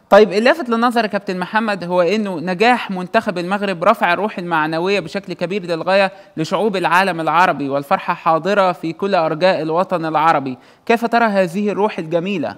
طيب اللافت للنظر يا كابتن محمد هو انه نجاح منتخب المغرب رفع الروح المعنويه بشكل كبير للغايه لشعوب العالم العربي، والفرحه حاضره في كل ارجاء الوطن العربي. كيف ترى هذه الروح الجميله؟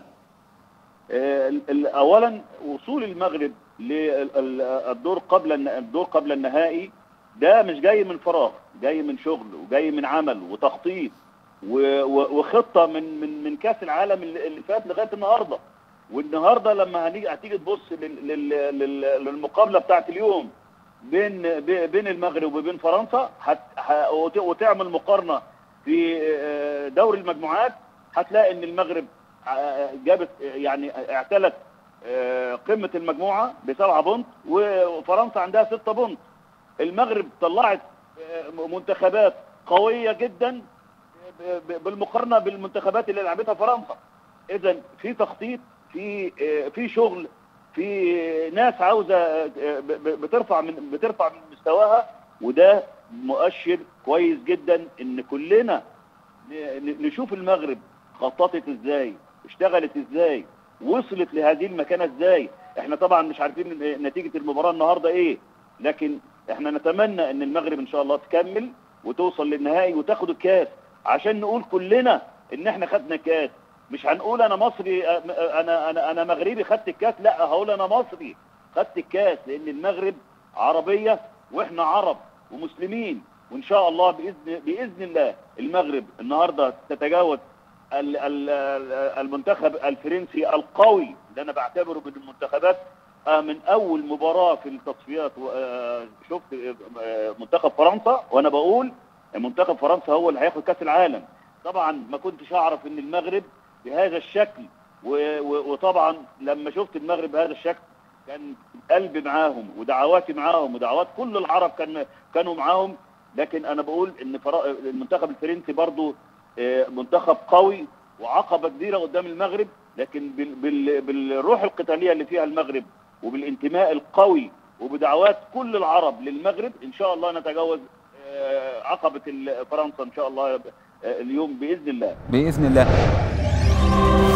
اولا وصول المغرب للدور قبل النهائي ده مش جاي من فراغ، جاي من شغل وجاي من عمل وتخطيط وخطه من كاس العالم اللي فات لغايه النهارده. والنهارده لما هتيجي تبص للمقابله بتاعت اليوم بين المغرب وبين فرنسا وتعمل مقارنه في دوري المجموعات، هتلاقي ان المغرب جابت يعني اعتلت قمه المجموعه ب7 بونت، وفرنسا عندها 6 بونت. المغرب طلعت منتخبات قويه جدا بالمقارنه بالمنتخبات اللي لعبتها فرنسا. اذا في تخطيط، في شغل، في ناس عاوزه بترفع من مستواها، وده مؤشر كويس جدا ان كلنا نشوف المغرب خططت ازاي، اشتغلت ازاي، وصلت لهذه المكانه ازاي. احنا طبعا مش عارفين نتيجه المباراه النهارده ايه، لكن احنا نتمنى ان المغرب ان شاء الله تكمل وتوصل للنهائي وتاخد الكاس، عشان نقول كلنا ان احنا خدنا كاس. مش هنقول انا مصري، انا مغربي خدت الكاس، لا، هقول انا مصري خدت الكاس، لان المغرب عربيه واحنا عرب ومسلمين. وان شاء الله باذن الله المغرب النهارده تتجاوز المنتخب الفرنسي القوي اللي انا بعتبره من المنتخبات. من اول مباراه في التصفيات شفت منتخب فرنسا، وانا بقول منتخب فرنسا هو اللي هياخد كاس العالم. طبعا ما كنتش اعرف ان المغرب بهذا الشكل، وطبعا لما شفت المغرب بهذا الشكل كان قلبي معاهم ودعواتي معاهم ودعوات كل العرب كانوا معاهم. لكن انا بقول ان المنتخب الفرنسي برضو منتخب قوي وعقبه كبيره قدام المغرب، لكن بالروح القتاليه اللي فيها المغرب وبالانتماء القوي وبدعوات كل العرب للمغرب ان شاء الله نتجاوز عقبه فرنسا ان شاء الله اليوم باذن الله. باذن الله.